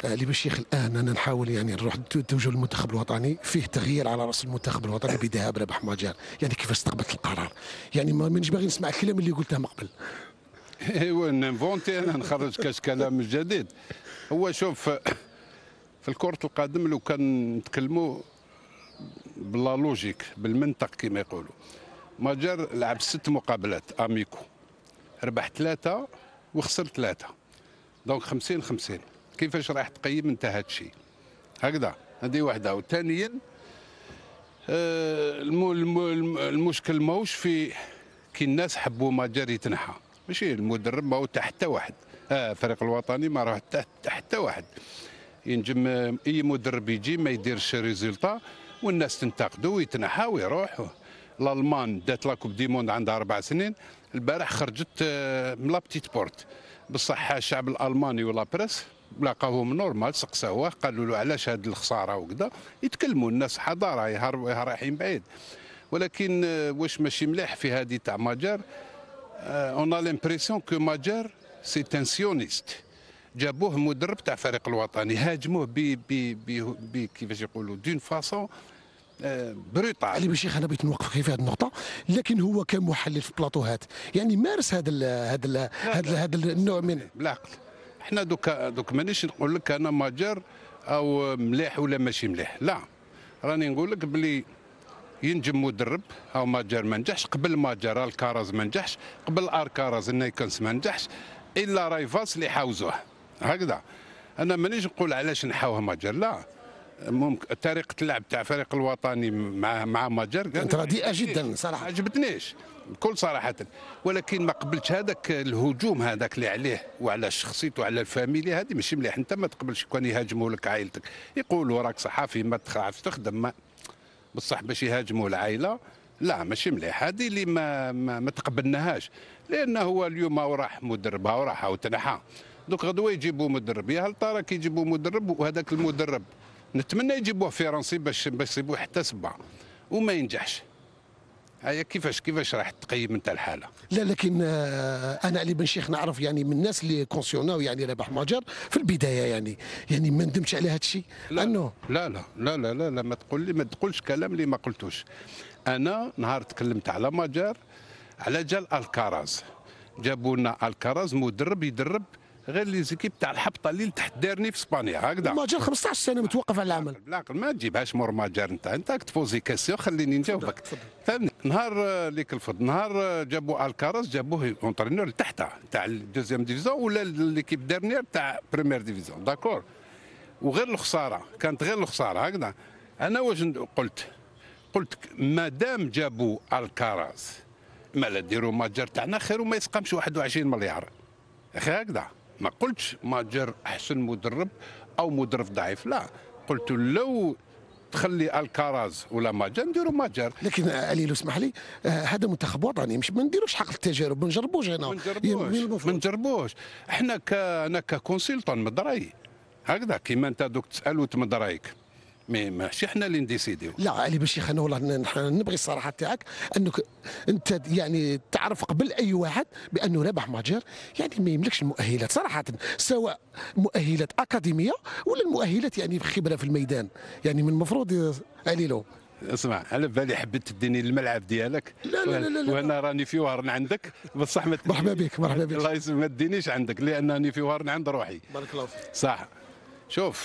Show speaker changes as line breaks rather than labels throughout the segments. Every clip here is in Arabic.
علي بالشيخ الان انا نحاول يعني نروح توجه للمنتخب الوطني، فيه تغيير على راس المنتخب الوطني بذهاب رابح مجال، يعني كيفاش استقبلت القرار؟ يعني ما مانيش باغي نسمع الكلام اللي قلته من قبل.
ايوا نفونتي انا نخرج كاش كلام جديد. هو شوف، في كرة القدم لو كان نتكلموا بلا لوجيك بالمنطق كما يقولوا، ماجر لعب 6 مقابلات اميكو، ربح 3 وخسر 3، دونك 50-50. كيفاش راح تقيم انت هذا الشيء؟ هكذا هذه واحده. وثانيا المشكل ماهوش في كي الناس حبوا ماجر يتنحى، ماشي المدرب ماهو تحت حتى واحد، الفريق الوطني ما راه تحت حتى واحد. ينجم اي مدرب يجي ما يديرش ريزولتا والناس تنتقدوا ويتنحى ويروح. الالمان دات لاكوب دي موند عندها 4 سنين، البارح خرجت من لابتيت بورت. بصح الشعب الالماني ولا بريس لقاوهم نورمال، سقساوه قالوا له علاش هذه الخساره وكذا، يتكلموا الناس حضاره رايحين بعيد. ولكن واش ماشي مليح في هذه تاع ماجر؟ اون لامبريسيون كو ماجر سي تنسيونيست. جابوه مدرب تاع الفريق الوطني، هاجموه ب كيفاش يقولوا دون فاسون بروتال.
علي بالشيخ انا بغيت نوقفك في هذه النقطه، لكن هو كمحلل في بلاطوهات يعني مارس هذا النوع من
بالعقل. احنا دوك مانيش نقول لك انا ماجر او مليح ولا ماشي مليح، لا، راني نقول لك بلي ينجم مدرب او ماجر ما نجحش. قبل ماجر الكاراز ما نجحش، قبل اركاراز النايكنس ما نجحش، الا رايفاس اللي حاوزوه هكذا. انا مانيش نقول علاش نحاوه ماجر، لا، ممكن طريقه اللعب تاع الفريق الوطني مع ماجر
كانت رديئه جدا صراحه،
ما عجبتنيش بكل صراحه. ولكن ما قبلتش هذاك الهجوم هذاك اللي عليه وعلى شخصيته وعلى الفاميليا، هذه ماشي مليح. انت ما تقبلش كون يهاجموا لك عائلتك، يقولوا راك صحافي ما تخافش تخدم، ما بصح باش يهاجموا العائله لا ماشي مليح. هذه اللي ما تقبلناهاش، لانه هو اليوم راح مدرب وراح وتنحى، دوك غدوه يجيبوا مدرب. يا هل ترى كي يجيبوا مدرب وهذاك المدرب نتمنى يجيبوه فرنسي باش يصيبوه حتى 7 وما ينجحش. هيا كيفاش راح تقيم انت الحاله؟
لا لكن انا علي بن شيخ نعرف يعني من الناس اللي كونسيوناو يعني رابح ماجر في البدايه، يعني ما ندمتش على هذا الشيء.
لا
انه
لا لا لا لا لا, لا ما تقولش كلام اللي ما قلتوش. انا نهار تكلمت على ماجر على جال الكاراز، جابوا لنا الكاراز مدرب يدرب غير لي زيكيب تاع الحبطه اللي تحت دارني في اسبانيا هكذا.
ماجر 15 سنه متوقف على العمل.
بالعقل ما تجيبهاش مور ماجر. انت تفوزي كاسيون خليني نجاوبك. فهمني. نهار ليك الفضل، نهار جابوا الكاراز جابوه اونترينور لتحت تاع الدوزيام ديفيزيون ولا ليكيب ديرنيير تاع بريمير ديفيزيون، داكور. وغير الخساره كانت غير الخساره هكذا. انا واش قلت مادام جابوا الكاراز ما لا ديروا ماجر تاعنا خير وما يسقمش 21 مليار اخي هكذا. ما قلتش ماجر احسن مدرب او مدرب ضعيف، لا، قلت لو تخلي الكاراز ولا ماجر نديروا ماجر.
لكن علي لو اسمح لي، هذا منتخب وطني، مش ما نديروش حق التجارب، ما نجربوش هنا،
ما نجربوش. احنا انا ككونسلطون مدراي هكذا كيما انت دوك تسال وتمد رايك، ماشي احنا اللي نديسيديو.
لا علي بالشيخ انا والله نبغي الصراحه تاعك، انك انت يعني تعرف قبل اي واحد بانه رابح ماجر يعني ما يملكش المؤهلات صراحه، سواء مؤهلات اكاديميه ولا المؤهلات يعني خبره في الميدان، يعني من المفروض علي له.
اسمع، على بالي حبيت تديني الملعب ديالك.
لا لا لا, لا
وانا راني في وهرن عندك، بصح
مرحبا بك مرحبا بك.
الله يسلمك، ما تدينيش عندك لانني في وهرن عند روحي.
بارك الله فيك.
صح. شوف،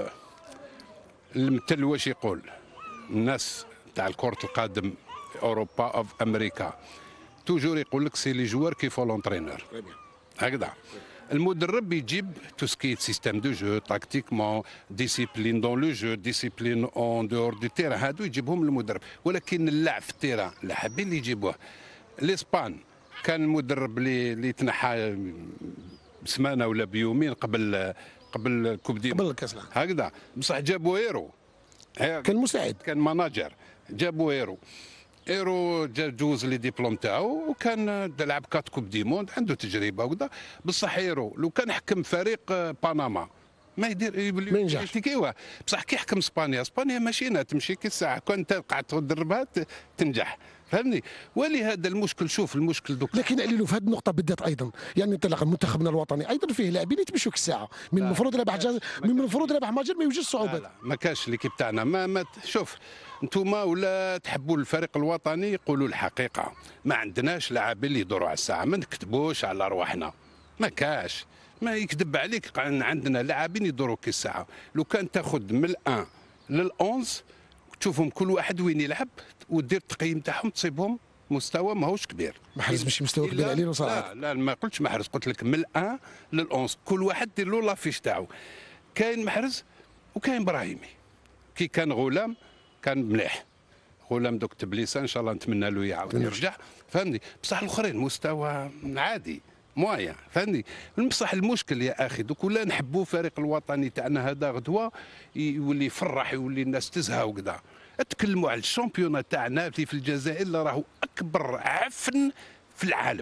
المثل واش يقول الناس تاع كرة القدم في اوروبا او في امريكا، توجور يقول لك سي لي جوار كي فو لونترينور هكذا. المدرب يجيب تو سكي سيستيم دو جو، تاكتيكمون، ديسيبلين دون لو جو، ديسيبلين اون دور دو تيران، هادو يجيبهم المدرب. ولكن اللعب في التيران لا حابين اللي يجيبوه. الاسبان كان المدرب اللي تنحى بسمانه ولا بيومين قبل كوب دي
قبل الكاس
هكذا، بصح جابوا ايرو
كان مساعد،
كان ماناجر، جابوا ايرو جوز لي ديبلوم تاعو وكان لعب 4 كوب دي موند، عنده تجربه وكذا. بصح ايرو لو كان حكم فريق بنما ما يدير
ما ينجحش.
بصح كي يحكم اسبانيا ماشينا تمشي كي الساعه، كون انت قاعد تدربها تنجح فهمني. ولهذا المشكل، شوف المشكل دوك.
لكن عليلو في هذه النقطه بالذات ايضا، يعني انطلاقا منتخبنا الوطني ايضا فيه لاعبين يتمشوا الساعه، من المفروض ربح من المفروض ربح مجر ما يوجدش صعوبات.
لا ما كاش ليكيب تاعنا ما شوف انتوما ولا تحبوا الفريق الوطني قولوا الحقيقه، ما عندناش لاعبين اللي يدوروا على الساعه، ما نكتبوش على ارواحنا، ما كاش، ما يكذب عليك، عندنا لاعبين يدوروا كي الساعه. لو كان تاخذ من الان لل11 تشوفهم كل واحد وين يلعب ودير التقييم تاعهم تصيبهم مستوى ماهوش كبير.
محرز ماشي مستوى كبير عليه صراحه.
لا ما قلتش محرز، قلت لك من الان لل11 كل واحد دير له لافيش تاعو. كاين محرز وكاين ابراهيمي. كي كان غلام كان مليح، غلام دوك تبليسه ان شاء الله نتمنى له يعاود يرجع، فهمني. بصح الاخرين مستوى عادي مويا، فهمني. بصح المشكل يا اخي دوك ولا نحبوا الفريق الوطني تاعنا هذا غدوه يولي يفرح، يولي الناس تزهى وكذا. اتكلموا على الشامبيون تاعنا في الجزائر اللي راهو اكبر عفن في العالم.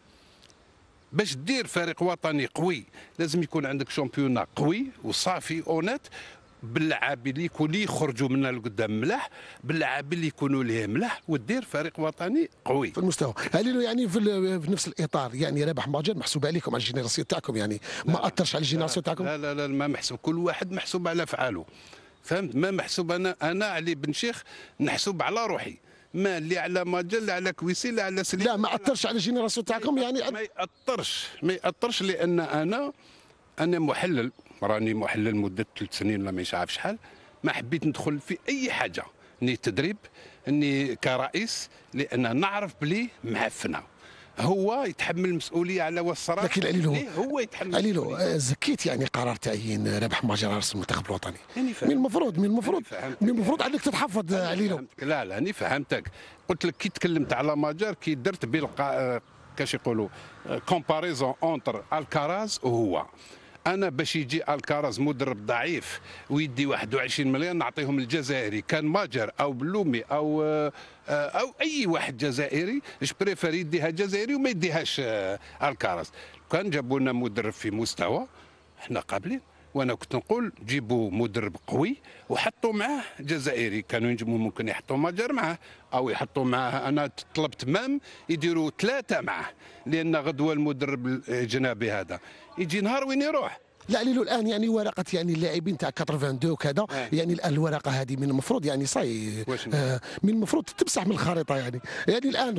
باش دير فريق وطني قوي لازم يكون عندك شامبيون قوي وصافي اونات، باللاعبين اللي يكونوا يخرجوا منا لقدام ملاح، باللاعبين اللي يكونوا ليه ملاح، ودير فريق وطني قوي
في المستوى. هل يعني في نفس الاطار، يعني رابح ماجر محسوب عليكم على الجينيراسيون تاعكم، يعني ما اثرش على الجينيراسيون تاعكم؟
لا ما محسوب، كل واحد محسوب على افعاله، فهمت. ما محسوب انا علي بن شيخ نحسب على روحي، ما اللي على ماجر لا على كويسي لا على سليم.
لا ما اثرش على الجينيراسيون تاعكم يعني.
ما ياثرش لان انا محلل، راني محلل مده 3 سنين ولا ما عارف شحال. ما حبيت ندخل في اي حاجه، اني تدريب اني كرئيس، لان نعرف بلي معفنه. هو يتحمل المسؤوليه على والصراحه،
لكن عليلو
هو يتحمل
عليلو زكيت يعني قرار تعيين رابح ماجر رئيس المنتخب الوطني.
يعني
من المفروض انك تتحفظ عليلو.
لا اني فهمتك، قلت لك كي تكلمت على ماجر، كي درت كاش يقولوا كومباريزون اونتر الكاراز وهو. انا باش يجي الكاراز مدرب ضعيف ويدي 21 مليون نعطيهم الجزائري، كان ماجر او بلومي او اي واحد جزائري بريفير يديها جزائري وما يديهاش الكاراز. كان جابوا لنا مدرب في مستوى احنا قابلين، وانا كنت نقول جيبوا مدرب قوي وحطوا معاه جزائري، كانوا ينجموا ممكن يحطوا ماجر معاه او يحطوا معاه. انا طلبت مام يديروا 3 معاه، لان غدوه المدرب الاجنبي هذا يجي نهار وين يروح.
لا عليلو الان يعني ورقه يعني اللاعبين تاع 82 وكذا، يعني الان الورقه هذه من المفروض يعني صاي من المفروض تمسح من الخريطه يعني الان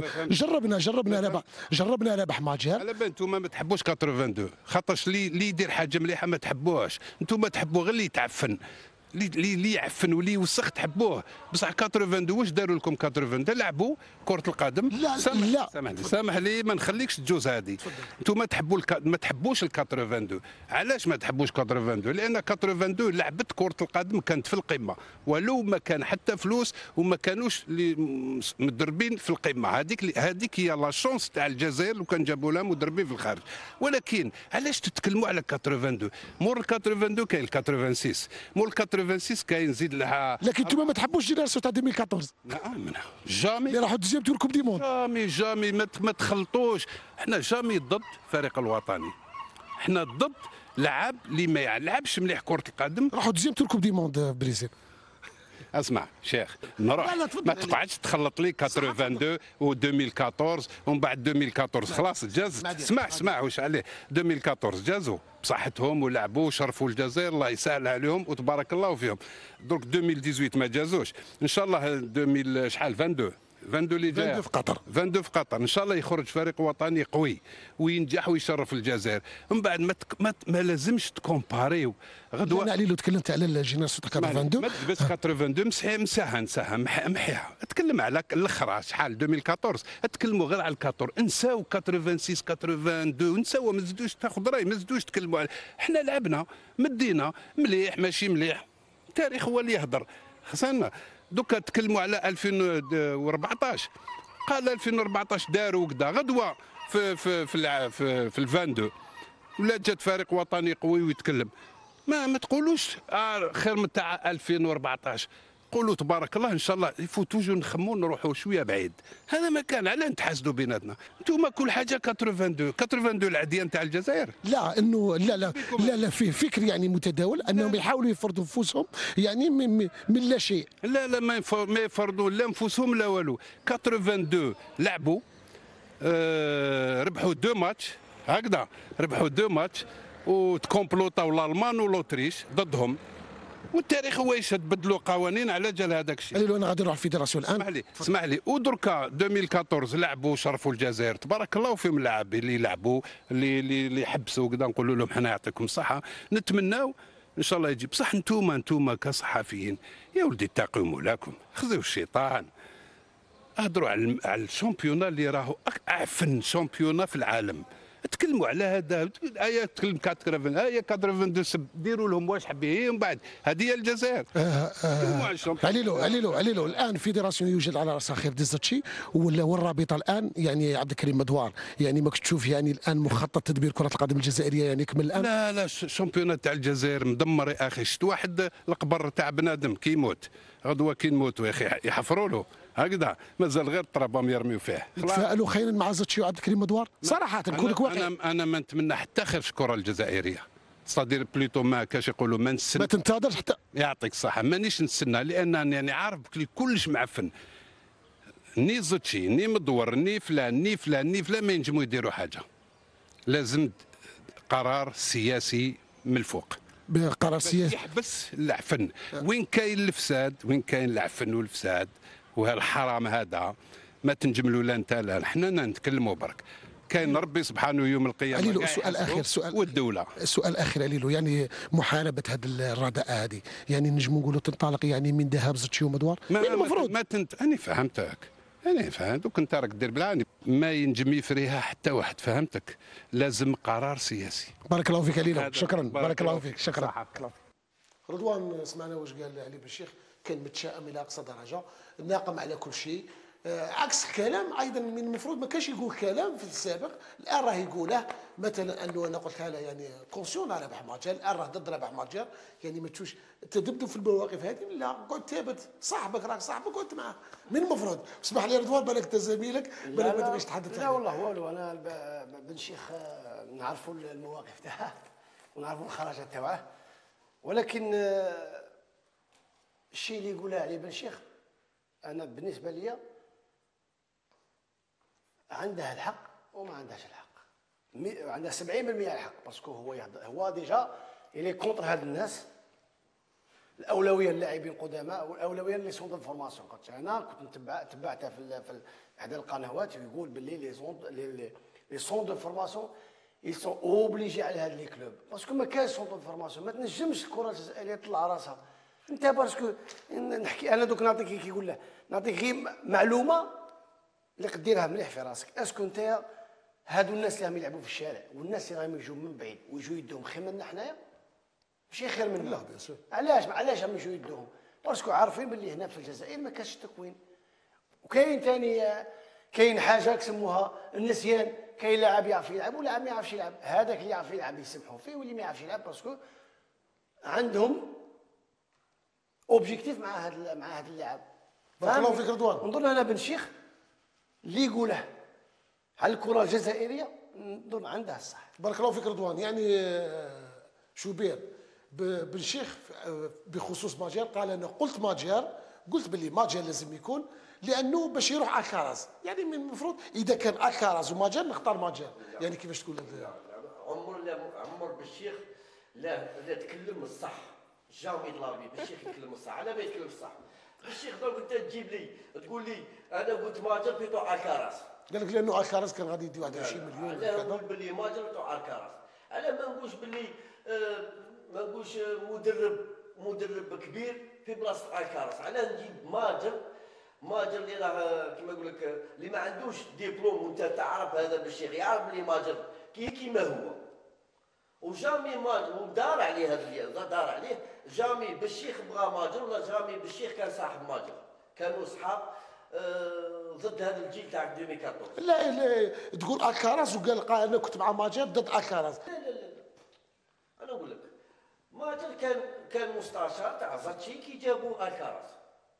جربنا رابح ماجر.
على بالك انتم ما تحبوش 82 خاطرش اللي يدير حاجه مليحه ما تحبوهاش، انتم تحبوا غير اللي يتعفن، اللي يعفن واللي يوسخ تحبوه. بصح 82 واش داروا لكم 82؟ لعبوا كرة القدم.
لا
سامح لي ما نخليكش تجوز هذه. انتم ما تحبوش ال 82. علاش ما تحبوش 82؟ لان 82 لعبه كرة القدم كانت في القمه، ولو ما كان حتى فلوس وما كانوش مدربين في القمه. هذيك هي لا شونس تاع الجزائر لو كان جابوا لها مدربين في الخارج. ولكن علاش تتكلموا على 82؟ مور ال 82 كاين ال 86، مور ال 86 كاين زيد لها.
لكن انتم ما تحبوش جينيراسيون تاع 2014.
نعم جامي
اللي راحوا دوزيام تور كوب دي موند.
جامي ما تخلطوش. احنا جامي ضد الفريق الوطني، احنا ضد لعب اللي ما يلعبش مليح كرة القدم.
راحوا دوزيام تور كوب دي موند في بريزيل.
اسمع شيخ نروح، ما تقعدش تخلط لي 82 و 2014 ومن بعد 2014 خلاص جاز. اسمع واش عليه 2014 جازوا بصحتهم ولعبوا وشرفوا الجزائر، الله يسهل عليهم وتبارك الله فيهم. درك 2018 ما جازوش، ان شاء الله 2000 شحال 22 اللي جاي 22 في قطر ان شاء الله يخرج فريق وطني قوي وينجح ويشرف الجزائر. من بعد ما لازمش تكومباريو غدوه.
انا علي لو تكلمت على الجينيراسيون تاع 82
ما تلبس 82 مساها محيها. اتكلم على الاخرى شحال 2014، اتكلموا غير على الكاتور، انساو 86 82 نساو، ما تزيدوش تاخذ راي، ما تزيدوش تكلموا على. احنا لعبنا مدينا مليح ماشي مليح، التاريخ هو اللي يهضر. خصنا دوكا تكلموا على 2014، قال 2014 داروا وكذا غدوه في ال 22 ولا جات فريق وطني قوي ويتكلم. ما تقولوش خير من تاع 2014. نقولوا تبارك الله ان شاء الله يفوتوا نخموا نروحوا شويه بعيد. هذا ما كان، علاه نتحاسدوا بيناتنا؟ انتم كل حاجه 82 العديان تاع الجزائر.
لا انه لا فيه فكر يعني متداول انهم يحاولوا يفرضوا نفوسهم يعني من لا شيء.
لا ما يفرضوا لا انفسهم لا والو. 82 لعبوا، ربحوا 2 ماتش هكذا، ربحوا 2 ماتش وتكومبلوطاو الالمان والاوتريش ضدهم، والتاريخ هو يشهد. بدلوا قوانين على جال هذاك الشيء.
قالوا انا غادي نروح الفيدراسيون الان.
اسمح لي ودركا 2014 لعبوا وشرفوا الجزائر تبارك الله، وفيهم اللاعبين اللي لعبوا اللي حبسوا كذا، نقولوا لهم حنا يعطيكم الصحه. نتمناو ان شاء الله يجي. بصح انتوما كصحفيين يا ولدي اتقوا مولاكم، خذوا الشيطان، اهضروا على الشامبيونا اللي راهو اعفن شامبيونا في العالم. تكلموا على هذا، تكلم 82 ديروا لهم واش حبيه ومن بعد هذه هي الجزائر.
عليلو الان فيدراسيون يوجد على راسها خير ديزاتشي، والرابطه الان يعني عبد الكريم مدوار، يعني ماكش تشوف يعني الان مخطط تدبير كره القدم الجزائريه يعني يكمل الان؟
لا الشامبيونات تاع الجزائر مدمر يا اخي. شفت واحد القبر تاع بنادم كي يموت غدوه كي نموتوا يا اخي يحفروا له هكذا، مازال غير الترابام يرميو فيه.
تفائلوا خيرا مع زاتشي وعبد الكريم مدوار صراحه نكون لك واقع.
انا ما نتمنى حتى خير في الكره الجزائريه، صدير بليتو ما كاش يقولوا ما نستنى،
ما تنتظرش حتى.
يعطيك الصحه، مانيش نستنى، لان يعني عارف بكلي كلش معفن. ني زوتشي ني مدور ني فلان ما ينجموا يديروا حاجه. لازم قرار سياسي من الفوق،
بقرار سياسي
يحبس العفن. وين كاين الفساد، وين كاين العفن والفساد وهالحرام هذا، ما تنجملوا لا انت لا حنا نتكلموا برك. كاين ربي سبحانه يوم القيامه.
عليلو سؤال اخير،
والدوله
سؤال اخير عليلو، يعني محاربه هذه الرداء هذه يعني نجموا نقولوا تنطلق يعني من ذهاب زتشي ومدوار؟
المفروض انا فهمتك، انا فهمت، وكنت راك دير بالعاني ما ينجم يفريها حتى واحد، فهمتك. لازم قرار سياسي.
بارك الله فيك عليلو، شكرا. بارك الله فيك، شكرا.
صحة.
رضوان سمعنا واش قال علي بالشيخ، كان متشائم الى اقصى درجه، ناقم على كل شيء. عكس الكلام ايضا من المفروض ما كانش يقول كلام في السابق، الان راه يقوله. مثلا انه انا قلت له يعني كونسيون على ربح ماتشار، الان راه ضد ربح ماتشار، يعني ما تشوفش تدبدوا في المواقف هذه. لا قعد ثابت، صاحبك راك صاحبك قلت معاه من المفروض. اسمح لي رضوان، بالك انت زميلك بالك ما تبغيش تحدث.
لا والله والو، انا بن شيخ نعرفوا المواقف تاعه ونعرفوا الخرجات تاعه، ولكن الشيء اللي يقوله عليه بن شيخ انا بالنسبه لي عنده الحق وما عندهاش الحق. عندها 70% الحق، باسكو هو ديجا اللي كونتر هاد الناس. الاولويه للاعبين قدماء والاولويه لي سون دو فورماسيون. انا كنت تبعتها في احدى القنوات ويقول باللي لي سون دو فورماسيون ils sont obligés على هاد لي كلوب، باسكو ما كاينش سون دو فورماسيون. ما تنجمش الكره الجزائريه تطلع راسها انت، باسكو نحكي انا دوك نعطيك كي يقول له نعطيك غير معلومه اللي قديرها مليح في راسك. اسكو انت هادو الناس اللي راهم يلعبوا في الشارع والناس اللي راهم يجوا من بعيد ويجوا يدوهم خير منا حنايا؟ ماشي خير منا.
لا بيان سور.
علاش راهم يجوا يدوهم؟ باسكو عارفين باللي هنا في الجزائر ما كانش تكوين. وكاين ثاني كاين حاجه كسموها النسيان. كاين لاعب يعرف يلعب ولاعب ما يعرفش يلعب. هذاك اللي يعرف يلعب يسمحوا فيه، واللي ما يعرفش يلعب باسكو عندهم اوبجيكتيف مع هذا اللاعب.
بارك الله فيك رضوان.
نظن انا بن شيخ اللي يقوله على الكره الجزائريه نظن عندها الصح.
بارك الله فيك رضوان. يعني شوبير بن شيخ بخصوص ماجير قال انا قلت ماجير، قلت باللي ماجير لازم يكون، لانه باش يروح الكاراز. يعني من المفروض اذا كان الكاراز وماجير نختار ماجير. يعني كيفاش تقول
عمر بالشيخ لا تكلم الصح. جامي لابي بالشيخ يتكلم الصح. على ما يتكلم الصح بالشيخ دوك انت تجيب لي تقول لي انا قلت ماجر بيتو الكاراز.
قال لك لانه الكاراز كان غادي يدي 21 مليون.
علاه نقول باللي ماجر بيتو الكاراز؟ علاه ما نقولش باللي ما نقولش مدرب كبير في بلاصه الكاراز؟ علاه نجيب ماجر اللي راه كيما نقول لك اللي ما عندوش ديبلوم وانت تعرف هذا بالشيخ يعرف بلي ماجر كيما هو. وجامي ماجر ودار عليه هذا اللي دار عليه. جامي بالشيخ بغى ماجر ولا جامي بالشيخ كان صاحب ماجر؟ كانوا صحاب ضد هذا الجيل تاع 2014.
لا تقول الكاراز وقال انا كنت مع ماجر ضد الكاراز.
لا انا نقول لك ماجر كان مستشار تاع زاتشي كي جابوا الكاراز.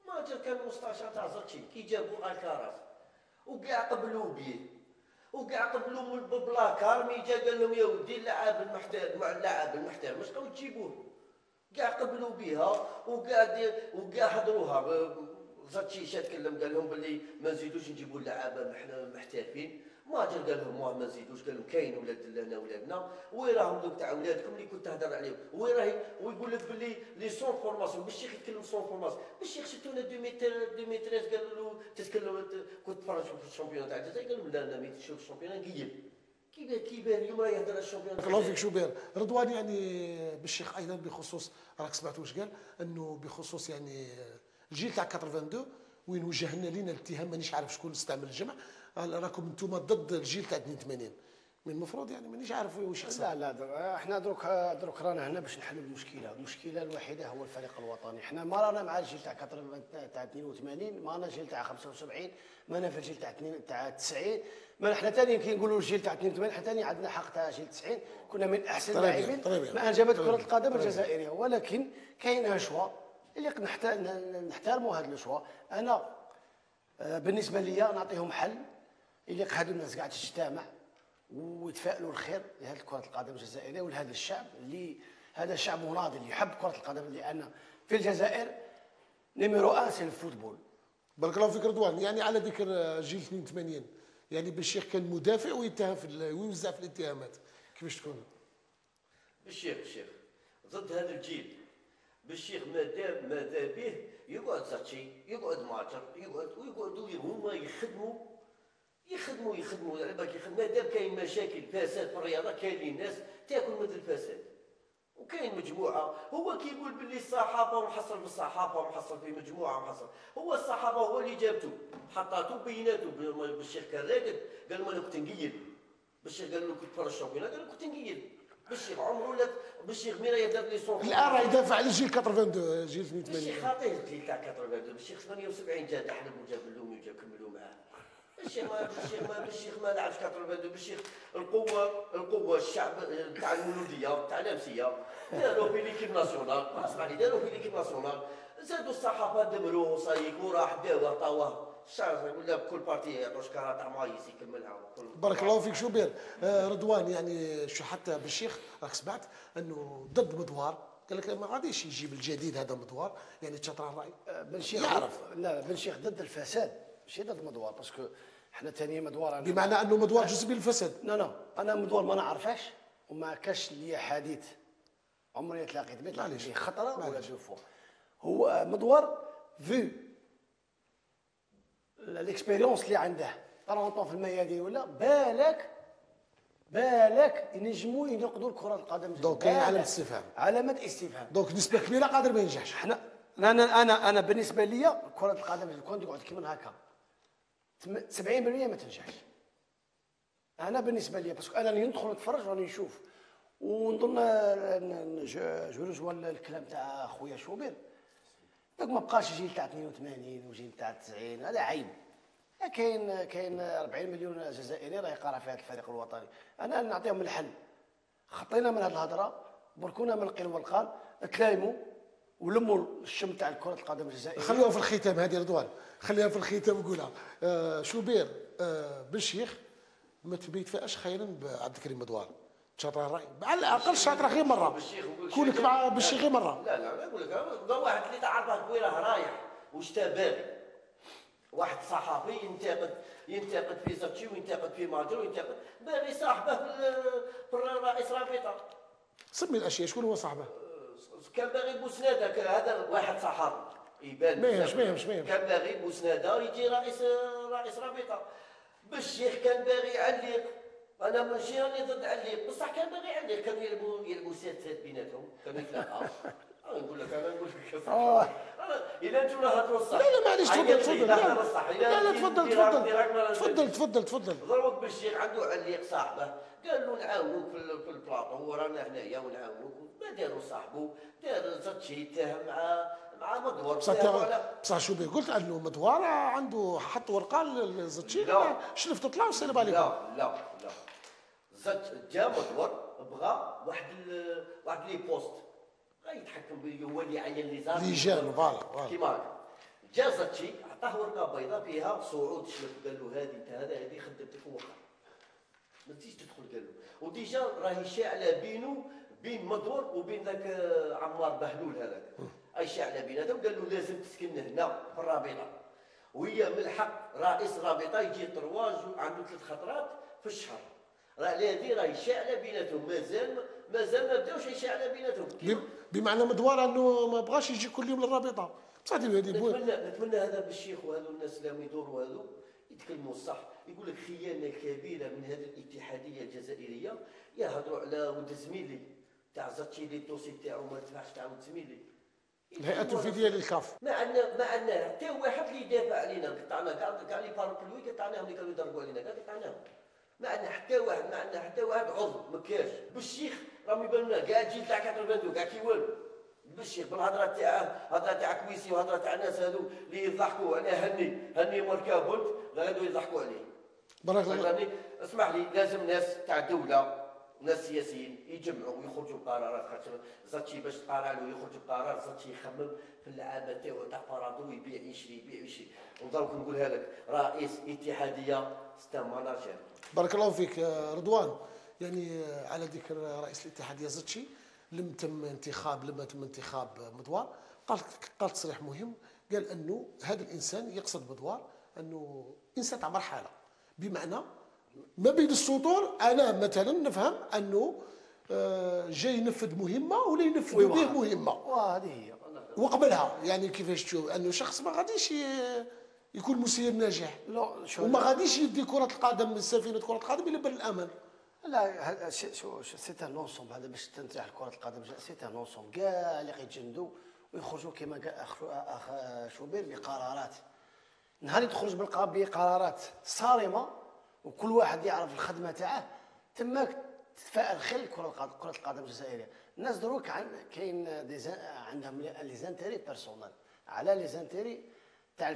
ماجر كان مستشار تاع زرتشي كي جابوا الكاراس وكاع قبلوا به وكاع قبلوا من بلاكار مي جا قال لهم يا ودي اللاعب المحترف مع اللاعب المحترف واش تبغوا تجيبوه كاع قبلوا بها وكاع حضروها زرتشي تكلم قال لهم باللي ما نزيدوش نجيبوا اللعابه محترفين ماجر قال لهم ما نزيدوش قال لهم كاين ولاد لنا ولادنا وين راهم دوك تاع ولادكم اللي كنت تهضر عليهم وين راهي ويقول لك باللي لي سون فورماسيون بالشيخ يتكلم سون فورماسيون بالشيخ شفتونا 2013 قالوا له تتكلم كنت تفرج في الشامبيون تاع الجزائر قال لهم لا انا ملي تشوف الشامبيون نقيب كيبان اليوم راه يهضر على الشامبيون
الله فيك شوبير رضوان يعني بالشيخ ايضا بخصوص راك سمعت واش قال انه بخصوص يعني الجيل تاع 82 وين وجهنا لنا الاتهام مانيش عارف شكون استعمل الجمع راكم انتم ضد الجيل تاع 82 من المفروض يعني مانيش عارف واش يحصل.
لا احنا دروك رانا هنا باش نحلوا المشكله الوحيده هو الفريق الوطني. احنا ما رانا مع الجيل تاع 82 ما رانا الجيل تاع 75 ما انا في الجيل تاع 90 ما احنا ثاني كي نقولوا الجيل تاع 82 احنا ثاني عندنا حق تاع جيل 90 كنا من احسن اللاعبين ما انجبت كره القدم الجزائريه ولكن كاين شوا اللي نحترموا هذا الشوا. انا بالنسبه لي نعطيهم حل اللي هادو الناس قاعد تجتمع ويتفائلوا الخير لهذه كره القدم الجزائريه ولهذا الشعب اللي هذا شعب مناضل يحب كره القدم لان في الجزائر نيميرو 1 سي الفوتبول.
بارك الله فيك رضوان. يعني على ذكر جيل 82 يعني بالشيخ كان مدافع ويتهم ويوزع في الاتهامات كيفاش تكون؟
بالشيخ ضد هذا الجيل بالشيخ ماذا به يقعد زرتشي يقعد ماجر ويقعدوا هما يخدموا على بالك يخدموا مادام كاين مشاكل فساد في الرياضه كاين ناس تاكل مثل الفساد وكاين مجموعه هو كيقول باللي الصحافه ومحصل في الصحافه ومحصل في مجموعه ومحصل هو الصحافه هو اللي جابته حطاته بيناته بالشيخ كان راقد قال ما انا كنت نقيل بالشيخ قال له كنت تفرج الشامبيونات قال له كنت نقيل بالشيخ عمره لا بالشيخ مين يدار لي صوت
الان راه يدافع على جيل 82 جيل 82
بالشيخ خاطيه الجيل تاع 82 بالشيخ 78 جا دحلب وجاب اللومي وجا كملوا معاه بالشيخ ما لعبش 82 بالشيخ القوه الشعب تاع المولوديه تاع الامسيه داروا في ليكيب ناسيونال اسمعني داروا في ليكيب ناسيونال زادوا الصحافه دمروه وصايك وراح داوه طواه الشعب ولا كل بارتي يعطوا شكاره تاع مايس يكملها.
بارك الله فيك شوبير. رضوان يعني شو حتى بالشيخ راك سمعت انه ضد مدوار قال لك ما غاديش يجيب الجديد هذا مدوار يعني تشاطر الراي
بن شيخ
يعرف.
لا بن شيخ ضد الفساد ماشي ضد مدوار باسكو حنا ثاني مدوار
بمعنى انه مدوار جزء من الفساد.
لا انا مدوار ما نعرفهاش وما كاش لي حديث عمري تلاقيت به خطره ولا دو فوا. هو مدوار في الاكسبيريونس اللي عنده 30 في الميادين ولا بالك ينجموا ينقذوا كره القدم.
دونك كاين علامه استفهام.
علامه استفهام.
دونك نسبه كبيره قادر ما ينجحش.
حنا انا بالنسبه لي كره القدم كون تقعد كيما هكا 70% ما تنجحش. انا بالنسبه لي باسكو انا ندخل نتفرج راني نشوف ونظن جوج الكلام تاع خويا شوبير داك ما بقاش جيل تاع 82 وجيل تاع 90 هذا عيب. كاين 40 مليون جزائري راه يقرا في هذا الفريق الوطني. انا نعطيهم الحل خطينا من هذه الهضره بركونا من القيل والقال تلايموا ولموا الشم تاع كره القدم الجزائريه.
خليها في الختام هذه رضوان خليها في الختام قولها. شوبير بالشيخ ما تبيتفائش خيرا بعبد الكريم مدوار تشاطر الراي على الاقل شاطر غير مره كونك مع بالشيخ غير مره.
لا نقول لك هذا واحد اللي تعرفه كبيره رايح واش باغي واحد صحافي ينتقد في زرتشي وينتقد في ماجر وينتقد باغي صاحبه في الرئيس رابطه.
سمي الاشياء شكون هو صاحبه؟
كان باغي بوسناده هذا واحد صحافي يبان
ما يهمش
كان باغي بوسناده يجي رئيس رابطه. بالشيخ كان باغي يعلق انا ماشي راني ضد عليق بصح كان باغي يعلق كانوا يلعبوا سات بيناتهم كانوا يتلاقاو. نقول لك اذا انتم هضروا الصح
لا معليش تفضل لا تفضل
ضربك بالشيخ عنده عليق صاحبه قال له نعاونوك في البلاطو ورانا هنايا ونعاونوك ما داروا صاحبه دار زرتشي يتهم مع مدوار
بصح شو بيه قلت انه مدوار عنده حط ورقه للزرتشي شرفت طلع وسلم عليكم.
لا جا مدوار بغى واحد لي بوست يتحكم به هو اللي عين لي زار
لجان فوالا
كيما هكا جا زاتشي عطاه ورقه بيضاء فيها صعود شلف، قال له هذه انت هذه خدمتك وخر ما تجيش تدخل، قال له. وديجا راهي شاعله بينه بين مدور وبين ذاك عمار بهلول هذاك، اي شاعله بيناتهم. قال له لازم تسكن هنا في الرابطه، وهي من الحق رئيس الرابطه يجي طرواج عنده 3 خطرات في الشهر. راه هذه راهي شاعله بيناتهم، مازال ما بداوش يشاعله بيناتهم.
بمعنى مدوار انه ما بغاش يجي كل يوم للرابطه. بصح هذه
نتمنى هذا بالشيخ وهذو الناس اللي يدوروا هذو يتكلموا الصح، يقول لك خيانه كبيره من هذه الاتحاديه الجزائريه. يهضروا على ولد زميلي تاع زاتشي لي الدوسي تاعو ما دفعش تاع ولد زميلي.
الهيئه التنفيذيه للكاف
ما عندنا حتى واحد اللي يدافع علينا، قطعنا كاع لي باربلوي قطعناهم اللي كانوا يضربوا علينا كاع قطعناهم. ما عندنا حتى واحد، ما عندنا حتى واحد عضو ما كاش. بالشيخ راهم يبان لنا كاع الجيل تاع 82 كاع كي والو. بالشيخ بالهضره تاعه، هضره تاع كويسي وهضره تاع الناس هذو اللي يضحكوا على هني مركبونت غادو يضحكوا عليه.
بارك الله.
اسمح لي، لازم ناس تاع الدوله ناس سياسيين يجمعوا ويخرجوا بقرارات، خاطر زاتشي باش تقارع له يخرج بقرار، زاتشي يخمم في اللعابه تاعو تاع فرادو يبيع يشري. ودروك نقولها لك رئيس اتحاديه ستا ماناجر.
بارك الله فيك رضوان. يعني على ذكر رئيس الاتحاديه زاتشي، لما تم انتخاب مدوار، قال تصريح مهم، قال انه هذا الانسان يقصد مدوار انه انسان تاع مرحله، بمعنى ما بين السطور انا مثلا نفهم انه جاي ينفذ مهمه ولا ينفذ به مهمه،
وهذه هي
وقبلها يعني كيفاش تشوف انه شخص ما غاديش يكون مسير ناجح، وما غاديش يدي كره القدم سفينه كره القدم الى بر الامان.
لا هذا شو سي ان نونسوم، هذا باش تنجح كره القدم سي ان نونسوم، كاع اللي غيتجندوا ويخرجوا كما قال اخ شوبير بقرارات. نهار اللي تخرج بقرارات صارمه وكل واحد يعرف الخدمه تاعه، تماك تتفائل خير كره القدم الجزائريه. الناس دروك كاين عندهم لي زانتيري بيرسونيل على لي زانتيري تاع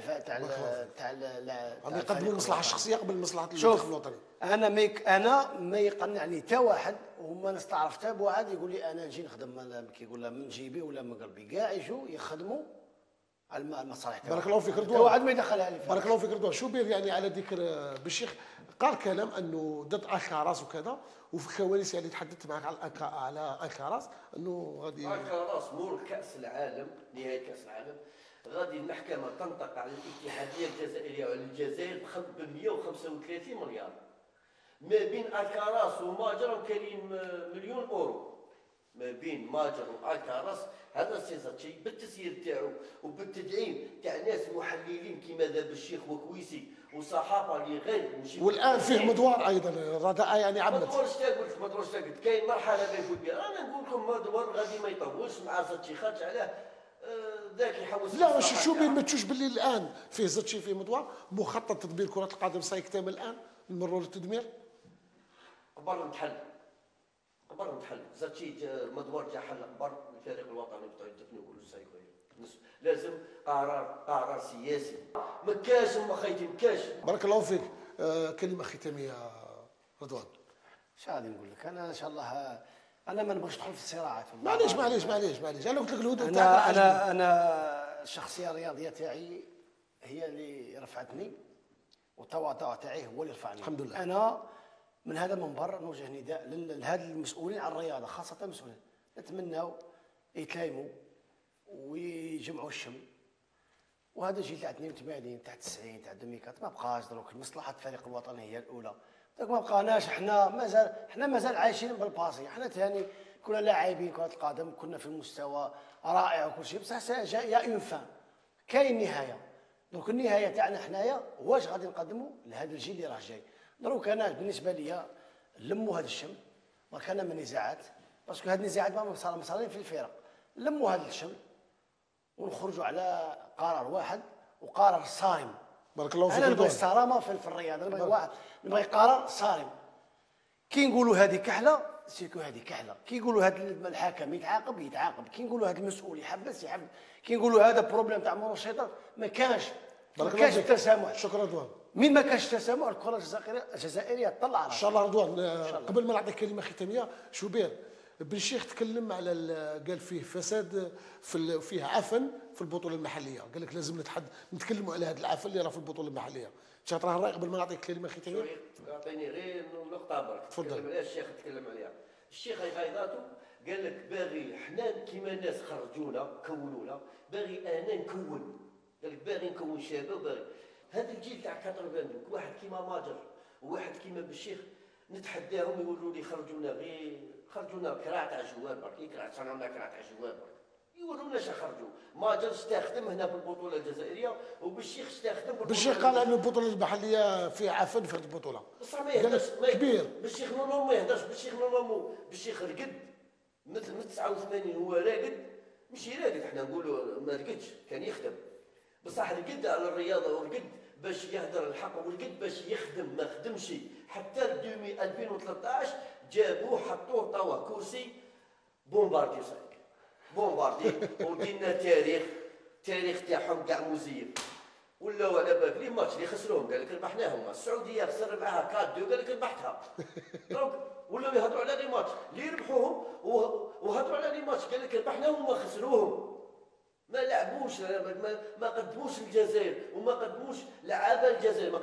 يقدموا المصلحه الشخصيه قبل مصلحه المنتخب الوطني.
انا ما يقنعني حتى واحد، وما نستعرف حتى بواحد يقول لي انا نجي نخدم كيقول من جيبي ولا من قلبي. كاع يجوا يخدموا على المصالح تاعهم.
بارك الله فيك رضوان.
واحد ما يدخلها لي.
بارك الله فيك رضوان. شوبير يعني على ذكر بالشيخ قال كلام انه ضد الكاراس وكذا، وفي الكواليس يعني تحدثت معك على الكاراس انه غادي
الكاراس مور كاس العالم، نهايه كاس العالم غادي المحكمه تنطق على الاتحاديه الجزائريه وعلى الجزائر ب 135 مليار. ما بين الكاراس وماجر كاين مليون اورو. ما بين ماجر والكاراس هذا السي زاتشي بالتسيير تاعو وبالتدعيم تاع ناس محللين كيما دابا الشيخ وكويسي وصحافه اللي غير ماشي.
والان فيه مدوار ايضا الرداء يعني عمت.
مدوار شتا قلت كاين مرحله بين كل بها. انا نقول لكم مدوار غادي ما يطولش مع زاتشي، خاطر علاه ذاك يحوس.
لا شو بين ما تشوش باللي الان فيه زاتشي فيه مدوار مخطط تدبير كره القدم سيكتمل الان المرور للتدمير.
قبر نتحل زاتشي مدوار جا حل قبر الفريق الوطني بتاع الدفن يقولوا سايكوي. لازم قرار سياسي. ما كاش ما خيتي ما كاش.
بارك الله فيك. كلمه ختاميه رضوان.
اش غادي نقول لك انا ان شاء الله. انا ما نبغيش ندخل في الصراعات.
معليش انا قلت لك الهدوء تاعك.
انا الشخصيه الرياضيه تاعي هي اللي رفعتني، والتواضع تاعي هو اللي رفعني.
الحمد لله.
انا من هذا المنبر نوجه نداء لهذا المسؤولين عن الرياضه، خاصه المسؤولين، نتمناو يتلايموا ويجمعوا الشم. وهذا الجيل تاع 82 تاع 90 تاع 2004 ما بقاش دروك مصلحه الفريق الوطني هي الاولى. ما بقاناش حنا مازال عايشين بالباسي. حنا ثاني كنا لاعبين كره القدم، كنا في مستوى رائع وكل شيء، بصح جاء يا اون فان كاين نهايه. دونك النهايه تاعنا حنايا واش غادي نقدموا لهذا الجيل اللي راه جاي. دروك انا بالنسبه لي لموا هذا الشم. دونك انا من نزاعات باسكو هذه النزاعات ما مصالين في الفرق. لموا هذا الشم ونخرجوا على قرار واحد وقرار صارم.
بارك الله فيك.
انا نبغي الصرامه في الرياضه، نبغي قرار صارم. كي نقولوا هذه كحله سيكو هذه كحله، كي يقولوا هذا الحاكم يتعاقب، كي نقولوا هذا المسؤول يحبس. كي نقولوا هذا بروبليم تاع منشطات ما كانش التسامح.
شكرا رضوان.
من ما كانش التسامح الكره الجزائريه تطلع
ان شاء الله رضوان. قبل ما نعطيك كلمه ختاميه شوبير، بن شيخ تكلم على قال فيه فساد فيه عفن في البطوله المحليه، قال لك لازم نتكلموا على هذا العفن اللي راه في البطوله المحليه. تشاطر الراي قبل ما نعطيك كلمه ختاميه.
اعطيني غير نقطه برك تكلم عليها الشيخ، تكلم عليها الشيخ غيظاتو، قال لك باغي حنا كيما الناس خرجونا كونونا، باغي انا نكون، قال لك باغي نكون شابه وباغي هذا الجيل تاع 82 واحد كيما ماجر وواحد كيما بالشيخ نتحداهم يقولوا لي خرجونا كراع تاع جواب برك، كراع صنعنا كراع تاع جواب برك، يورونا اش خرجوا. ماجر استخدم هنا في البطوله الجزائريه وبالشيخ استخدم في
بالشيخ قال ان البطوله المحليه فيها عفن في البطوله.
بصح ما يهدرش
كبير
بالشيخ نورمالمون ما يهدرش، بالشيخ نورمالمون بالشيخ رقد من 89 هو راقد، ماشي راقد حنا نقولوا ما رقدش، كان يخدم بصح رقد على الرياضه ورقد باش يهدر الحق ورقد باش يخدم، ما خدمش حتى 2013 جابوه حطوه طواه كرسي بومباردي بومباردي ودينا تاريخ تاعهم كاع مزيف. ولاو على بالك لي ماتش اللي خسروهم قال لك ربحناهم، السعوديه خسر معاها 4-2 قال لك ربحتها. دونك ولاو يهضروا على لي ماتش اللي ربحوهم وهضروا على لي ماتش قال لك ربحناهم وما خسروهم. ما لعبوش، ما قدموش الجزائر وما قدموش لعابه الجزائر،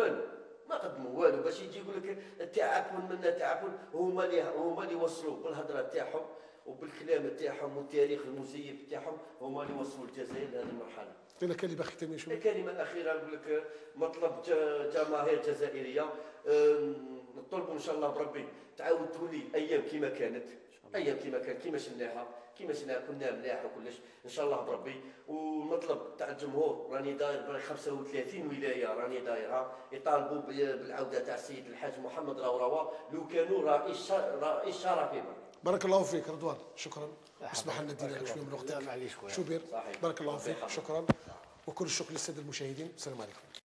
ما قدموا والو باش يجي يقول لك التعاون منا تعاون. هما اللي وصلوا بالهضره تاعهم وبالكلام تاعهم والتاريخ المزيف تاعهم، هما اللي وصلوا الجزائر لهذه المرحله.
قلنا كلمه ختاميه شنو؟
الكلمه الاخيره نقول لك مطلب جماهير جزائريه، نطلبوا ان شاء الله بربي تعاود تولي ايام كما كانت، كيما شفناها كنا ملاح وكلش ان شاء الله بربي. والمطلب تاع الجمهور راني داير 35 ولايه راني دايرها يطالبوا بالعوده تاع السيد الحاج محمد راوراوا لو كانوا رئيس شرفي.
بارك الله فيك رضوان، شكرا. اسمح لنا ندير لك شويه من وقتك. شوبير بارك الله فيك، شكرا. وكل الشكر للساده المشاهدين، السلام عليكم.